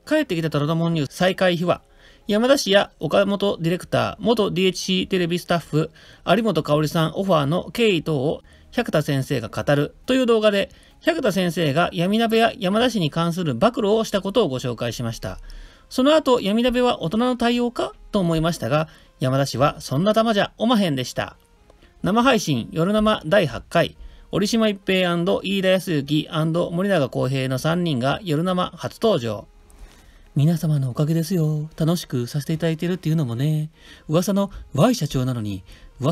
帰ってきた虎ノ門ニュース再開秘話。山田氏や岡本ディレクター、元 DHC テレビスタッフ、有本香織さんオファーの経緯等を百田先生が語るという動画で、百田先生が闇鍋や山田氏に関する暴露をしたことをご紹介しました。その後、闇鍋は大人の対応かと思いましたが、山田氏はそんな玉じゃおまへんでした。生配信夜生第8回、折島一平&飯田康之&森永康平の3人が夜生初登場。皆様のおかげですよ。楽しくさせていただいているっていうのもね、噂の Y 社長なのに、キ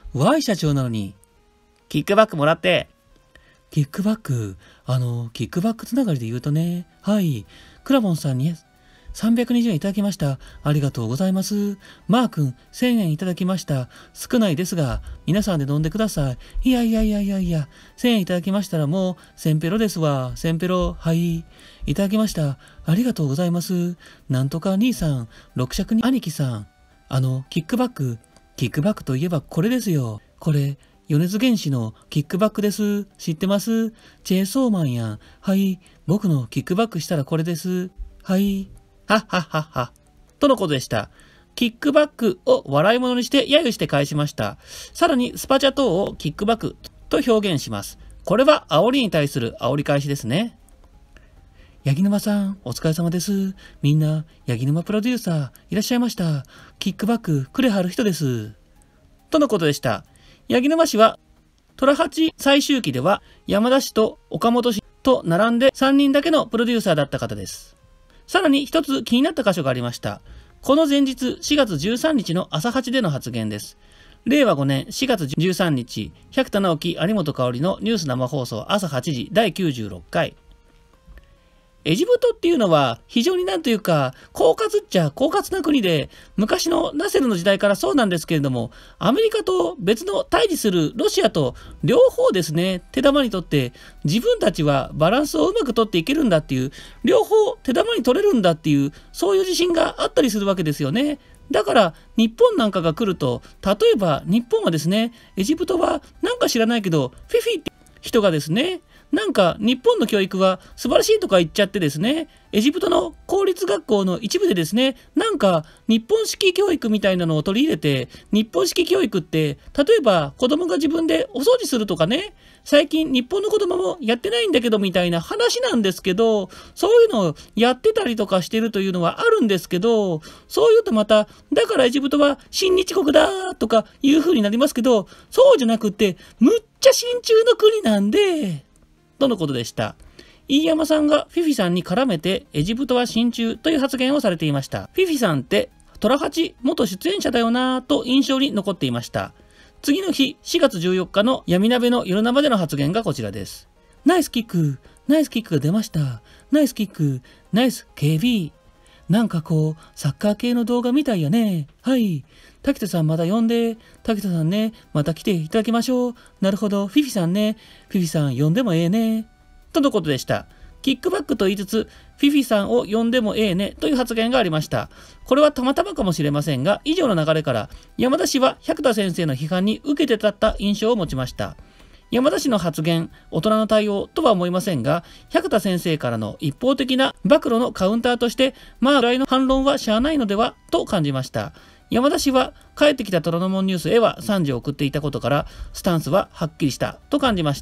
ックバックもらって。キックバックつながりで言うとね、はい、クラモンさんに320円いただきました。ありがとうございます。マー君1000円いただきました。少ないですが、皆さんで飲んでください。いや、1000円いただきましたらもう、センペロですわ。センペロ、はい。いただきました。ありがとうございます。なんとか兄さん、六尺に兄貴さん。キックバックといえばこれですよ。これ、米津玄師のキックバックです。知ってます？チェーンソーマンやん。はい。僕のキックバックしたらこれです。はい。はっはっはっは。とのことでした。キックバックを笑い物にして揶揄して返しました。さらにスパチャ等をキックバックと表現します。これは煽りに対する煽り返しですね。八木沼さん、お疲れ様です。みんな、八木沼プロデューサー、いらっしゃいました。キックバックくれはる人です。とのことでした。八木沼氏は、虎八最終期では、山田氏と岡本氏と並んで3人だけのプロデューサーだった方です。さらに一つ気になった箇所がありました。この前日4月13日の朝8での発言です。令和5年4月13日、百田直樹、有本香織のニュース生放送朝8時第96回。エジプトっていうのは非常になんというか、狡猾っちゃ狡猾な国で、昔のナセルの時代からそうなんですけれども、アメリカと別の対峙するロシアと両方ですね、手玉にとって自分たちはバランスをうまく取っていけるんだっていう、両方手玉に取れるんだっていう、そういう自信があったりするわけですよね。だから日本なんかが来ると、例えば日本はですね、エジプトはなんか知らないけど、フィフィって人がですね、なんか日本の教育は素晴らしいとか言っちゃってですね、エジプトの公立学校の一部でですね、なんか日本式教育みたいなのを取り入れて、日本式教育って例えば子供が自分でお掃除するとかね、最近日本の子供もやってないんだけどみたいな話なんですけど、そういうのをやってたりとかしてるというのはあるんですけど、そういうとまただからエジプトは親日国だとかいう風になりますけど、そうじゃなくってむっちゃ親中の国なんでとのことでした。飯山さんがフィフィさんに絡めてエジプトは親中という発言をされていました。フィフィさんって虎八元出演者だよなぁと印象に残っていました。次の日4月14日の闇鍋の夜生での発言がこちらです。ナイスキックが出ました。ナイスキック、ナイス KB。なんかこう、サッカー系の動画みたいやね。はい。滝田さんまた呼んで。滝田さんね、また来ていただきましょう。なるほど。フィフィさんね。フィフィさん呼んでもええね。とのことでした。キックバックと言いつつ、フィフィさんを呼んでもええねという発言がありました。これはたまたまかもしれませんが、以上の流れから、山田氏は百田先生の批判に受けて立った印象を持ちました。山田氏の発言、大人の対応とは思いませんが、百田先生からの一方的な暴露のカウンターとして、まあ、ぐらいの反論はしゃあないのではと感じました。山田氏は、帰ってきた虎ノ門ニュースへは賛辞を送っていたことから、スタンスははっきりしたと感じました。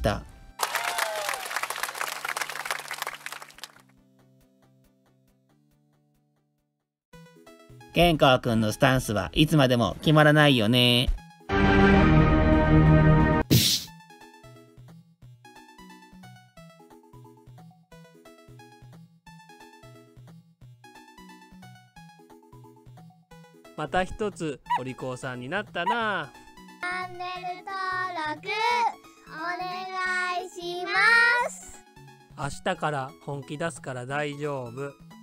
健康くんのスタンスはいつまでも決まらないよね。また一つお利口さんになったな。 チャンネル登録お願いします。 明日から本気出すから大丈夫。